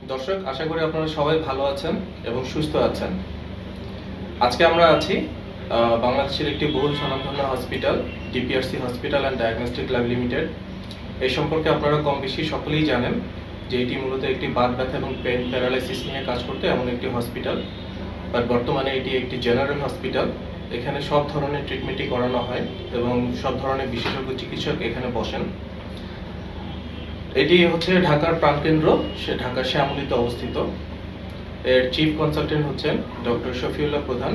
দর্শক, আশা করি আপনারা সবাই ভালো আছেন এবং সুস্থ আছেন। আজকে আমরা আছি বাংলাদেশের একটি বহুল স্বনামধন্য hospital, DPRC hospital and diagnostic lab limited. এই সম্পর্কে আপনারা কম বেশি সকলেই জানেন যে এটি মূলত একটি বাত ব্যথা এবং পেন প্যারালাইসিস নিয়ে কাজ করতে এমন একটি হসপিটাল। বাট বর্তমানে এটি একটি জেনারেল হসপিটাল। এখানে সব ধরনের ট্রিটমেন্টই করানো হয় এবং সব ধরনের বিশেষজ্ঞ চিকিৎসক এখানে বসেন। এটি হচ্ছে ঢাকার প্রাণকেন্দ্র, সে ঢাকার শ্যামলীতে অবস্থিত। এর চিফ কনসালটেন্ট হচ্ছেন ডক্টর শফিউল্লাহ প্রধান।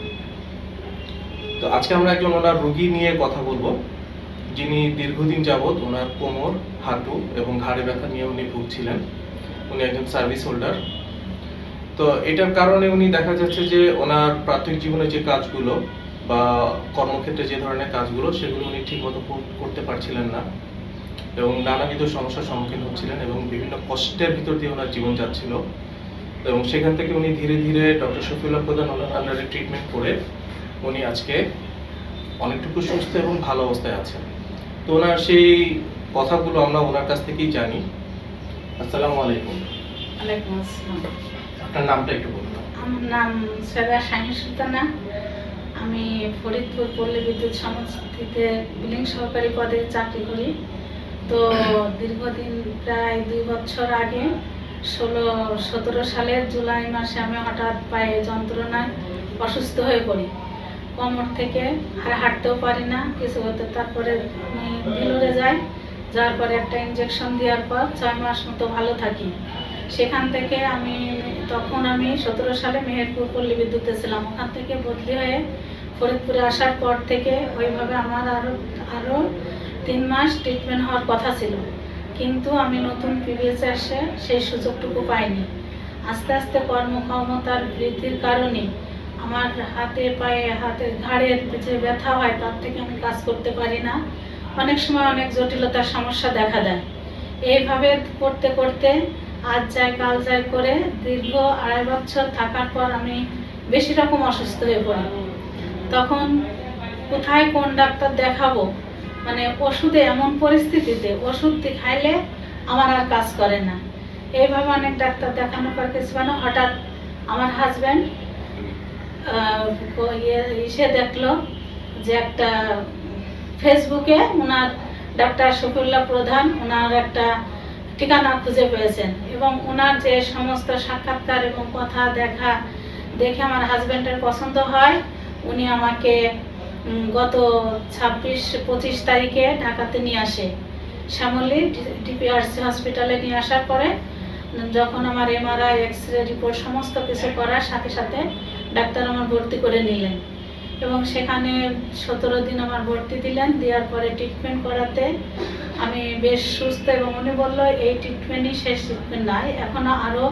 তো আজকে আমরা একজন ওনার রোগী নিয়ে কথা বলবো, যিনি দীর্ঘদিন যাবৎ ওনার কোমর, হাঁটু এবং ঘাড়ে ব্যথা নিয়ে উনি ভুগছিলেন। উনি একজন সার্ভিস হোল্ডার। তো এটার কারণে উনি দেখা যাচ্ছে যে ওনার প্রাথমিক জীবনে যে কাজগুলো বা কর্মক্ষেত্রে যে ধরনের কাজগুলো সেগুলো উনি ঠিকমতো করতে পারছিলেন না এবং নানাবিধ সমস্যার সম্মুখীন হচ্ছিলেন এবং বিভিন্ন কষ্টের ভিতর দিয়ে ওনার জীবন যাচ্ছিল। এবং সেখান থেকে উনি ধীরে ধীরে ডক্টর শফিউল্লাহ প্রধান ওনার আন্ডারে ট্রিটমেন্ট করে উনি আজকে অনেকটুকু সুস্থ এবং ভালো অবস্থায় আছেন। তো ওনার সেই কথাগুলো আমরা ওনার কাছ থেকেই জানি। আসসালামু আলাইকুম। ওয়ালাইকুম আসসালাম। আপনার নামটা একটু বলুন। আমার নাম সৈয়দা শাহিন সুলতানা। আমি ফরিদপুর পল্লী বিদ্যুৎ সমষ্টিতে বিলিং সহকারী পদে চাকরি করি। তো দীর্ঘদিন প্রায় 2 বছর আগে 17 সালের জুলাই মাসে আমি হঠাৎ পায়ে যন্ত্রণায় অসুস্থ হয়ে পড়ি। কোমর থেকে আর হাঁটতেও পারি না কিছু হতে। তারপরে আমি ভিলোরে যাই, যাওয়ার পরে একটা ইঞ্জেকশন দেওয়ার পর 6 মাস মতো ভালো থাকি। সেখান থেকে তখন আমি 17 সালে মেহেরপুর পল্লী বিদ্যুতে ছিলাম। ওখান থেকে বদলি হয়ে ফরিদপুরে আসার পর থেকে ওইভাবে আমার আরও 3 মাস ট্রিটমেন্ট হওয়ার কথা ছিল, কিন্তু আমি নতুন পিভিএসে এসে সেই সুযোগটুকু পাইনি। আস্তে আস্তে কর্মক্ষমতার বৃদ্ধির কারণে আমার হাতে ঘাড়ের যে ব্যথা হয় তার থেকে আমি কাজ করতে পারি না। অনেক সময় অনেক জটিলতার সমস্যা দেখা দেয়। এইভাবে করতে করতে আজ যায় কাল যায় করে দীর্ঘ 2.5 বছর থাকার পর আমি বেশি রকম অসুস্থ হয়ে পড়ি। তখন কোথায় কোন ডাক্তার দেখাবো, মানে ওষুধে এমন পরিস্থিতিতে ওষুধ খাইলে আমার আর কাজ করে না। এইভাবে অনেক ডাক্তার দেখানোর পর কিছু না, হঠাৎ আমার হাজব্যান্ড এসে দেখলো যে একটা ফেসবুকে ওনার ডাক্তার শফিউল্লাহ প্রধান ওনার একটা ঠিকানা খুঁজে পেয়েছেন এবং ওনার যে সমস্ত সাক্ষাৎকার এবং কথা দেখে আমার হাজব্যান্ডের পছন্দ হয়। উনি আমাকে গত 26-25 তারিখে ঢাকাতে নিয়ে আসে, শ্যামলী ডিপিআরসি হসপিটালে নিয়ে আসার পরে যখন আমার এমআরআই, এক্সরে রিপোর্ট সমস্ত কিছু করার সাথে সাথে ডাক্তার আমার ভর্তি করে নিলেন এবং সেখানে 17 দিন আমার ভর্তি দিলেন। দেওয়ার পরে ট্রিটমেন্ট করাতে আমি বেশ সুস্থ এবং উনি বললো এই ট্রিটমেন্টই শেষ ট্রিটমেন্ট নাই, এখনও আরও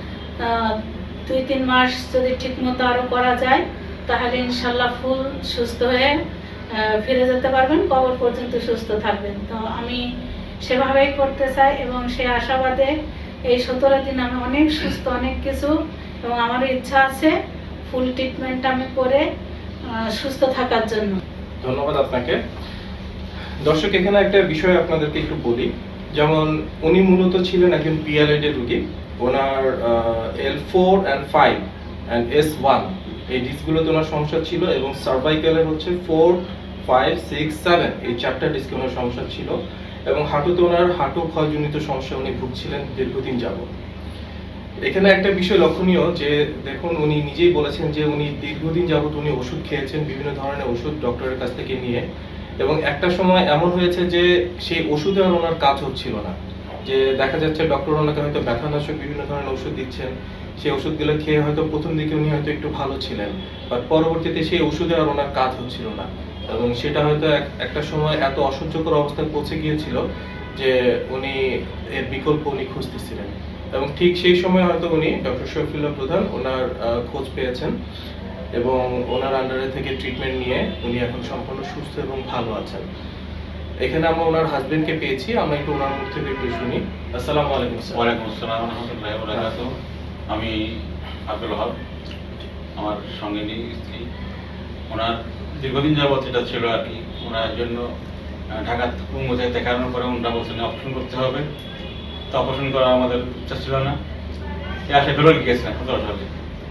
2-3 মাস যদি ঠিকমতো আরও করা যায় তাহলে ইনশাল্লাহ ফুল সুস্থ হয়ে ফিরে যেতে পারবেন, কবর পর্যন্ত সুস্থ থাকবেন। তো আমি সেভাবেই করতে চাই এবং সে আশাবাদে এই 17 দিন আমি অনেক সুস্থ, অনেক কিছু, এবং আমারও ইচ্ছা আছে ফুল ট্রিটমেন্ট আমি করে সুস্থ থাকার জন্য। ধন্যবাদ আপনাকে। দর্শক, এখানে একটা বিষয় আপনাদেরকে একটু বলি। যেমন উনি মূলত ছিলেন একজন পিএলআইডি রোগী। ওনার L4 and 5 and S1 এই ডিস্কগুলোতে ওনার সমস্যা ছিল এবং সার্ভাইকালের হচ্ছে 4, 5, 6, 7 এই 4টা ডিস্কে ওনার সমস্যা ছিল এবং হাঁটুতে ওনার হাঁটু ক্ষয়জনিত সমস্যা উনি ভুগছিলেন দীর্ঘদিন যাবত। এখানে একটা বিষয় লক্ষণীয় যে দেখুন, উনি নিজেই বলেছেন যে উনি দীর্ঘদিন যাবত উনি ওষুধ খেয়েছেন, বিভিন্ন ধরনের ওষুধ ডক্টরের কাছ থেকে নিয়ে, এবং একটা সময় এমন হয়েছে যে সেই ওষুধে আর ওনার কাজ হচ্ছিল না। যে দেখা যাচ্ছে ডক্টর ওনাকে হয়তো ব্যথানাশক বিভিন্ন ধরনের ওষুধ দিচ্ছেন, সেই ওষুধগুলো খেয়ে হয়তো প্রথম দিকে উনি হয়তো একটু ভালো ছিলেন, বাট পরবর্তীতে সেই ওষুধে আর ওনার কাজ হচ্ছিল না এবং সেটা হয়তো একটা সময় এত অসহ্যকর অবস্থায় পৌঁছে গিয়েছিল যে উনি এর বিকল্প উনি খুঁজতেছিলেন। এবং ঠিক সেই সময় হয়তো উনি ডক্টর শফিউল্লাহ প্রধান ওনার খোঁজ পেয়েছেন এবং ওনার আন্ডারে থেকে ট্রিটমেন্ট নিয়ে উনি এখন সম্পূর্ণ সুস্থ এবং ভালো আছেন। এখানে আমরা ওনার হাজবেন্ডকে পেয়েছি, আমরা একটু ওনার মুখ থেকে একটু শুনি। আসসালামু আলাইকুম স্যার। ওয়ালাইকুম আসসালাম ওয়া রাহমাতুল্লাহি ওয়া বারাকাতুহু। আমি আব্দুল ওয়াহাব, আমার সঙ্গিনী স্ত্রী। ওনার দীর্ঘদিন যাবৎ এটা ছিল আর কি, ওনার জন্য ঢাকা দেখানোর পরে ওনারা বলছেন অপারেশন করতে হবে। তো অপারেশন করা আমাদের ইচ্ছা ছিল না, আসে ভেলোর গিয়েছিলাম 17 সালে।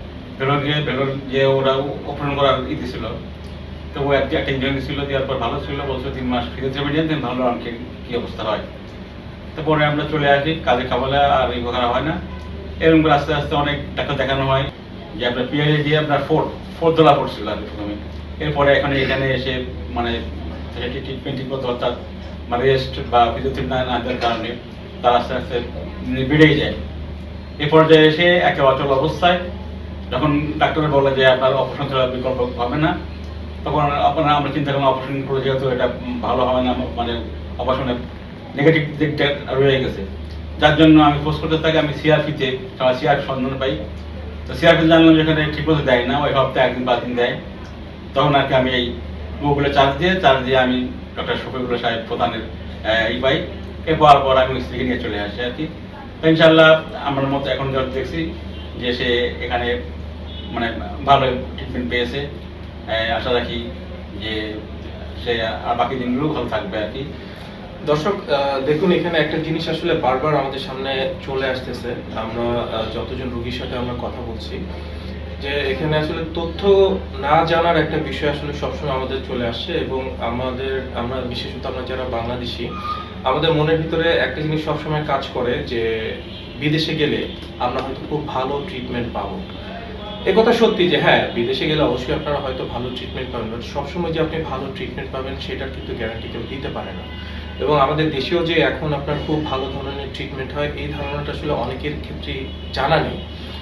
ভেলোর গিয়ে ওরা অপারেশন করার ছিল, তো ও একটা ইঞ্জেকশন ছিল, দেওয়ার পর ভালো ছিল, বলছে 3 মাস ফিজিওথেরাপি দেন ভালো অনেক কি অবস্থা হয়। তারপরে আমরা চলে আসি, কাজে খাবালে আর এই করা হয় না। এরকম করে আস্তে আস্তে অনেক ডাক্তার দেখানো হয় যে আপনার পিআইডি দিয়ে আপনার ফোর্থ দলা পড়ছিল আর প্রথমে। এরপরে এখানে এসে মানে ট্রিটমেন্ট ঠিক মতো অর্থাৎ মানে রেস্ট বা ফিজিওথেরাপি না দেওয়ার কারণে তার আস্তে আস্তে বেড়েই যায়। এ পর্যায়ে এসে একে অচল অবস্থায় যখন ডাক্তার বলে যে আপনার অপারেশন ছাড়া বিকল্প হবে না, তখন আমরা চিন্তা করলাম অপারেশন করে যেহেতু এটা ভালো হবে না, মানে অপারেশনের নেগেটিভ দিকটা রয়ে গেছে, যার জন্য আমি খোঁজ করতে থাকি। আমি সিআরপিতে সিআরপি সন্ধান পাই, তো সিআরপি জানলাম যেখানে ঠিক মতো দেয় না, ওই সপ্তাহে 1 দিন 5 দিন দেয়। তখন আর কি আমি এই গুগলে চার্জ দিয়ে আমি ডক্টর শফিকুল্লাহ সাহেব প্রধানের পাই। এরপর আমি স্ত্রীকে নিয়ে চলে আসি আর কি। তো ইনশাল্লাহ আমার মতো এখন যখন দেখছি যে সে এখানে মানে ভালো ট্রিটমেন্ট পেয়েছে, আশা রাখি যে সে আর বাকি দিনগুলো ভালো থাকবে আর কি। দর্শক দেখুন, এখানে একটা জিনিস আসলে বারবার আমাদের সামনে চলে আসতেছে। আমরা যতজন রোগীর সাথে আমরা কথা বলছি, যে এখানে আসলে তথ্য না জানার একটা বিষয় আসলে সবসময় আমাদের চলে আসছে, এবং আমরা বিশেষত আমরা যারা বাংলাদেশি, আমাদের মনের ভিতরে একটা জিনিস সবসময় কাজ করে যে বিদেশে গেলে আমরা হয়তো খুব ভালো ট্রিটমেন্ট পাবো। একথা সত্যি যে হ্যাঁ, বিদেশে গেলে অবশ্যই আপনারা হয়তো ভালো ট্রিটমেন্ট পাবেন, বাট সবসময় যে আপনি ভালো ট্রিটমেন্ট পাবেন সেটার কিন্তু গ্যারান্টি কেউ দিতে পারে না। এবং আমাদের দেশেও যে এখন আপনার খুব ভালো ধরনের ট্রিটমেন্ট হয়, এই ধারণাটা আসলে অনেকের ক্ষেত্রে জানা নেই।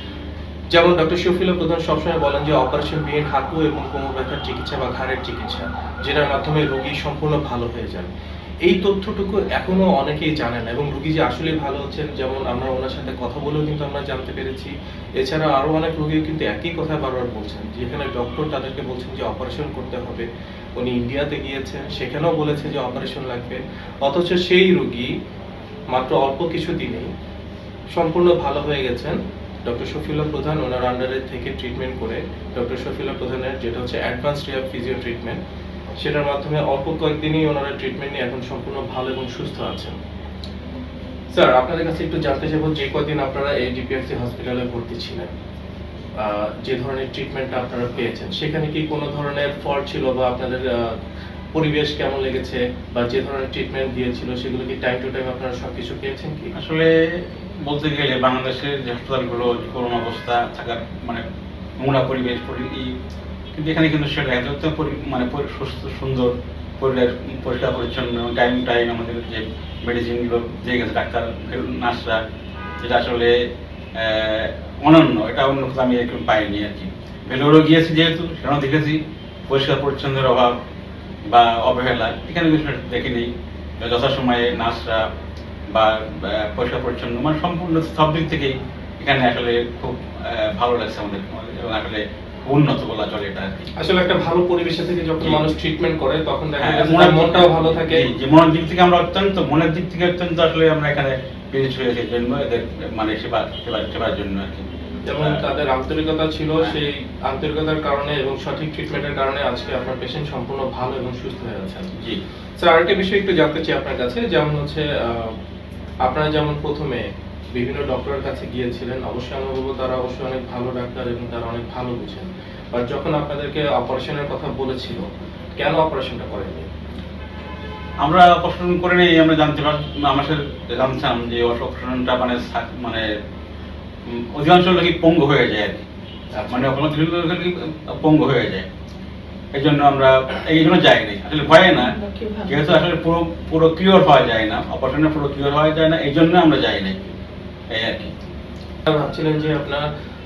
যেমন ডক্টর শফিউল্লাহ প্রধান সবসময় বলেন যে অপারেশন বিহীন হাঁটু এবং কোমর ব্যথার চিকিৎসা বা ঘাড়ের চিকিৎসা, যেটার মাধ্যমে রোগী সম্পূর্ণ ভালো হয়ে যান। এই তথ্যটুকু এখনো অনেকেই জানেন না, এবং রোগী যে আসলে ভালো হচ্ছেন, যেমন আমরা ওনার সাথে কথা বলেও কিন্তু আমরা জানতে পেরেছি। এছাড়া আরো অনেক রোগী কিন্তু একই কথা বারবার বলছেন, যেখানে ডক্টর তাদেরকে বলছেন যে অপারেশন করতে হবে। উনি ইন্ডিয়াতে গিয়েছেন, সেখানেও বলেছে যে অপারেশন লাগবে, অথচ সেই রোগী মাত্র অল্প কিছু দিনেই সম্পূর্ণ ভালো হয়ে গেছেন। ডক্টর শফিউল্লাহ প্রধান ওনার আন্ডারে থেকে ট্রিটমেন্ট করে, ডক্টর শফিউল্লাহ প্রধানের যেটা হচ্ছে অ্যাডভান্স রিহ্যাব ফিজিও ট্রিটমেন্ট, সেটার মাধ্যমে অল্প কয়েকদিনই ওনারা ট্রিটমেন্ট নিয়ে এখন সম্পূর্ণ ভালো এবং সুস্থ আছেন। স্যার, আপনাদের কাছে একটু জানতে চাইবো, যে কয়দিন আপনারা এই ডিপিআরসি হসপিটালে ভর্তি ছিলেন, যে ধরনের ট্রিটমেন্টটা আপনারা পেয়েছেন, সেখানে কি কোনো ধরনের ফল্ট ছিল, বা আপনাদের পরিবেশ কেমন লেগেছে, বা যে ধরনের ট্রিটমেন্ট দিয়েছিল সেগুলো কি টাইম টু টাইম আপনারা সবকিছু পেয়েছেন কি? আসলে বলতে গেলে বাংলাদেশের যে হাসপাতালগুলো করোনা অবস্থা থাকার মানে নোংরা পরিবেশ, কিন্তু এখানে কিন্তু সেটা একদম মানে সুস্থ সুন্দর পরিষ্কার পরিচ্ছন্ন, টাইম টাইম আমাদের যে মেডিসিনগুলো দিয়ে গেছে ডাক্তার নার্সরা, যেটা আসলে অনন্য, এটা অন্য কোথাও আমি একটু পাইনি আর কি। ভেলোরও গিয়েছি যেহেতু, সেখানেও দেখেছি পরিষ্কার পরিচ্ছন্নের অভাব বা অবহেলা, এখানে কিছু দেখিনি। যথাসময়ে নার্সরা বা পরিষ্কার পরিচ্ছন্ন, মানে সম্পূর্ণ সব দিক থেকেই এখানে আসলে খুব ভালো লাগছে আমাদের, এবং আসলে উন্নত বলা চলে এটা আর কি। আসলে একটা ভালো পরিবেশে থেকে যখন মানুষ ট্রিটমেন্ট করে, তখন দেখা যায় মনটাও ভালো থাকে। যে মনের দিক থেকে আমরা মনের দিক থেকে অত্যন্ত আসলে আমরা এখানে পেয়েছি এর জন্য, এদের মানে সেবার জন্য আর কি। যেমন তাদের আন্তরিকতা ছিল, সেই আন্তরিকতার কারণে এবং সঠিক ট্রিটমেন্টের কারণে আজকে আপনার পেশেন্ট সম্পূর্ণ ভালো এবং সুস্থ হয়ে আছেন। জি স্যার, আরেকটা বিষয় একটু জানতে চাই আপনার কাছে, যেমন হচ্ছে আপনারা যেমন প্রথমে বিভিন্ন ডক্টরের কাছে গিয়েছিলেন, অবশ্যই আমি বলবো তারা অবশ্যই অনেক ভালো ডাক্তার এবং তারা অনেক ভালো বুঝেন, বাট যখন আপনাদেরকে অপারেশনের কথা বলেছিল, কেন অপারেশনটা করেননি? আমরা অপারেশন করে নেই, আমরা জানতাম যে অপারেশনটা মানে অধিকাংশ লোকই পঙ্গু হয়ে যায় আর কি, মানে পঙ্গু হয়ে যায়। এই জন্য আমরা এই জন্য যাইনি, আসলে ভয়ে না, যেহেতু আসলে পুরো কিওর হওয়া যায় না, অপারেশনে পুরো কিওর হওয়া যায় না, এই জন্য আমরা যাই নাই এই আর কি। ভাবছিলেন যে আপনার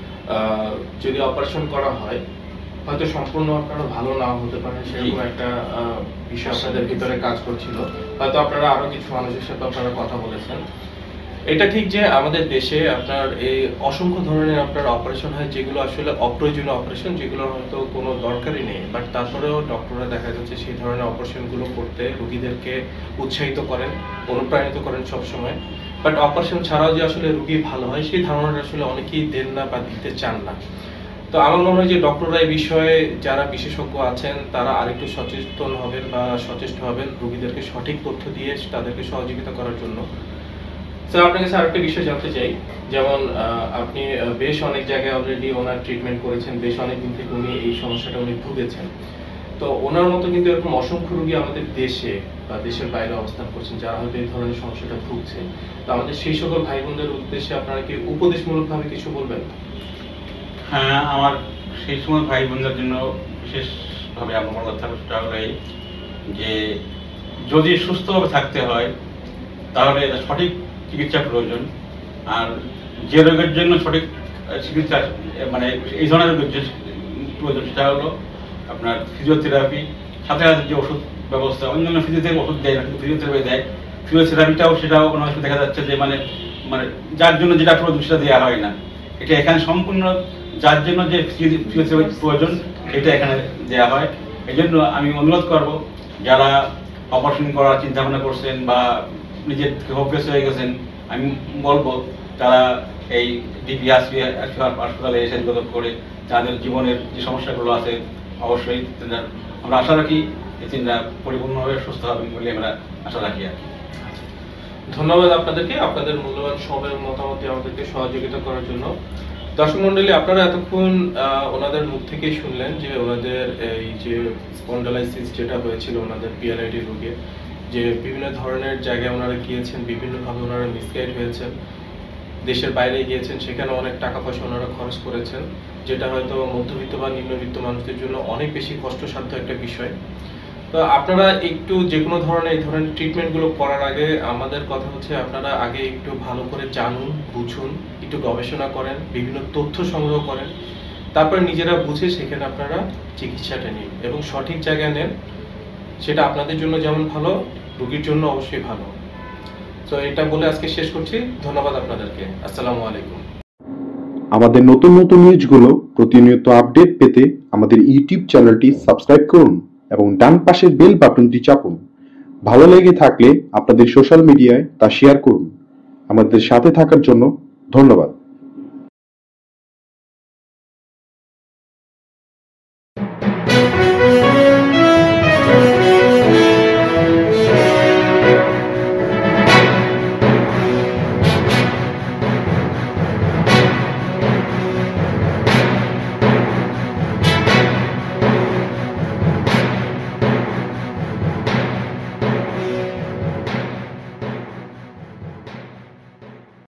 যদি অপারেশন করা হয় হয়তো সম্পূর্ণ আপনারা ভালো নাও হতে পারে, সেরকম একটা বিষয় আপনাদের ভিতরে কাজ করছিল, হয়তো আপনারা আরো কিছু মানুষের সাথে আপনারা কথা বলেছেন। এটা ঠিক যে আমাদের দেশে আপনার এই অসংখ্য ধরনের আপনার অপারেশন হয়, যেগুলো আসলে অপ্রয়োজনীয় অপারেশন, যেগুলো হয়তো কোনো দরকারই নেই, বাট তারপরেও ডক্টররা দেখা যাচ্ছে সেই ধরনের অপারেশনগুলো করতে রোগীদেরকে উৎসাহিত করেন, অনুপ্রাণিত করেন সবসময়। বাট অপারেশন ছাড়াও যে আসলে রোগী ভালো হয়, সেই ধারণাটা আসলে অনেকেই দেন না বা দিতে চান না। তো আমার মনে হয় যে ডক্টররা এই বিষয়ে যারা বিশেষজ্ঞ আছেন, তারা আরেকটু সচেতন হবেন বা সচেষ্ট হবেন রোগীদেরকে সঠিক তথ্য দিয়ে তাদেরকে সহযোগিতা করার জন্য। স্যার আপনার কাছে আরেকটা বিষয় জানতে চাই, যেমন আপনি বেশ অনেক জায়গায় অলরেডি ওনার ট্রিটমেন্ট করেছেন, বেশ অনেক দিন থেকে উনি এই সমস্যাটা উনি ভুগেছেন। তো ওনার মতো কিন্তু এরকম অসংখ্য রোগী আমাদের দেশে বা দেশের বাইরে অবস্থান করছেন যারা হয়তো এই ধরনের সমস্যাটা ভুগছে। তো আমাদের সেই সকল ভাই বোনদের উদ্দেশ্যে আপনারা কি উপদেশমূলকভাবে কিছু বলবেন? হ্যাঁ, আমার সেই সময় ভাই বোনদের জন্য বিশেষভাবে আমার কথাটা হলো এই যে যদি সুস্থভাবে থাকতে হয় তাহলে সঠিক চিকিৎসা প্রয়োজন। আর যে রোগের জন্য সঠিক চিকিৎসা মানে এই ধরনের রোগের যে প্রয়োজন সেটা হলো আপনার ফিজিওথেরাপি, সাথে সাথে যে ওষুধ ব্যবস্থা, অন্যান্য ফিজিওথেরাপি ওষুধ দেয় না, কিন্তু ফিজিওথেরাপি দেয়। ফিজিওথেরাপিটাও সেটাও অনেক দেখা যাচ্ছে যে মানে মানে যার জন্য যেটা প্রয়োজন সেটা দেওয়া হয় না। এটা এখানে সম্পূর্ণ যার জন্য যে ফিজিওথেরাপি প্রয়োজন এটা এখানে দেওয়া হয়। এই জন্য আমি অনুরোধ করব যারা অপারেশন করার চিন্তা ভাবনা করছেন বা নিজের হোপলেস হয়ে গেছেন, আমি বলবো তারা এই ডিপি হাসপাতালে এসে যোগাযোগ করে তাদের জীবনের যে সমস্যাগুলো আছে অবশ্যই আমরা আশা রাখি যে তিনটা পরিপূর্ণভাবে সুস্থ হবেন বলে আমরা আশা রাখি আর কি। ধন্যবাদ আপনাদেরকে, আপনাদের মূল্যবান সময়ের মতামত আমাদেরকে সহযোগিতা করার জন্য। দর্শক মন্ডলী, আপনারা এতক্ষণ ওনাদের মুখ থেকেই শুনলেন যে ওনাদের এই যে স্পন্ডালাইসিস যেটা হয়েছিল ওনাদের পিএলআইডি রোগে, যে বিভিন্ন ধরনের জায়গায় ওনারা গিয়েছেন, বিভিন্নভাবে ওনারা মিসগাইড হয়েছেন, দেশের বাইরে গিয়েছেন, সেখানে অনেক টাকা পয়সা ওনারা খরচ করেছেন, যেটা হয়তো মধ্যবিত্ত বা নিম্নবিত্ত মানুষদের জন্য অনেক বেশি কষ্টসাধ্য একটা বিষয়। তো আপনারা একটু যে কোনো ধরনের এই ধরনের ট্রিটমেন্টগুলো করার আগে আমাদের কথা হচ্ছে আপনারা আগে একটু ভালো করে জানুন, বুঝুন, একটু গবেষণা করেন, বিভিন্ন তথ্য সংগ্রহ করেন, তারপর নিজেরা বুঝে সেখানে আপনারা চিকিৎসাটা নিন এবং সঠিক জায়গায় নেন। সেটা আপনাদের জন্য যেমন ভালো, রোগীর জন্য অবশ্যই ভালো। তো এটা বলে আজকে শেষ করছি। ধন্যবাদ আপনাদেরকে। আসসালামু আলাইকুম। আমাদের নতুন নতুন নিউজগুলো প্রতিনিয়ত আপডেট পেতে আমাদের ইউটিউব চ্যানেলটি সাবস্ক্রাইব করুন এবং ডান পাশের বেল বাটনটি চাপুন। ভালো লেগে থাকলে আপনাদের সোশ্যাল মিডিয়ায় তা শেয়ার করুন। আমাদের সাথে থাকার জন্য ধন্যবাদ।